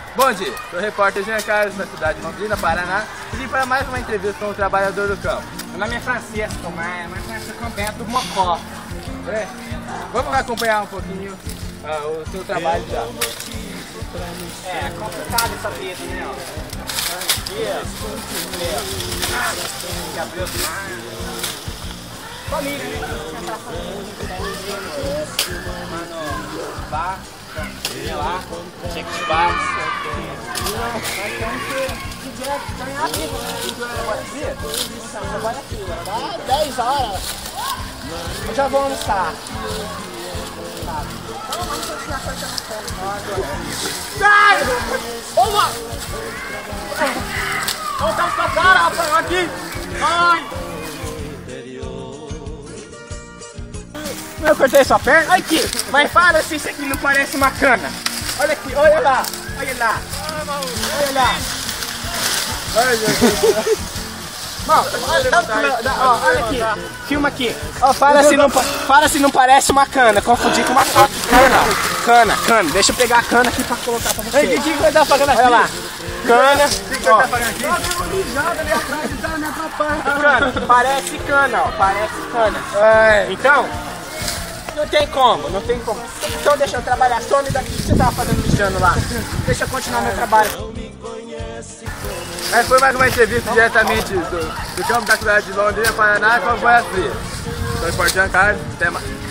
Bom dia, sou o repórter Jean Carlos da cidade de Londrina, Paraná, e vim para mais uma entrevista com o trabalhador do campo. Meu nome é Francisco, mas Francisco Bento do Mocó. É. Vamos acompanhar um pouquinho o seu trabalho já. É complicado essa vida, né? Família, né? Mano, bar, ia lá, tinha que bar. Nós temos que ganhar a vida, né? Trabalha aqui, dá 10 horas. Eu já vou almoçar. Sai! Ô, mano! Volta pra cara, rapaz, aqui! Ai! Eu cortei sua perna? Olha aqui! Mas fala se isso aqui não parece uma cana! Olha aqui, olha lá! Olha lá! Olha lá! Olha aqui, filma aqui. Ó, fala se não parece uma cana. Confundi com uma cana. Cana. Deixa eu pegar a cana aqui pra colocar pra você. O que vai dar fazendo aqui? Olha lá. Cana. O que vai dar fazendo aqui? Cana. Parece cana, ó. Parece cana. Então, não tem como. Então deixa eu trabalhar. Some daqui. O que você tava fazendo mijando lá? Deixa eu continuar meu trabalho. Essa foi mais uma entrevista diretamente do campo da cidade de Londrina, Paraná, com a Boia Fria. Sou o repórter Jean Carlos, até mais.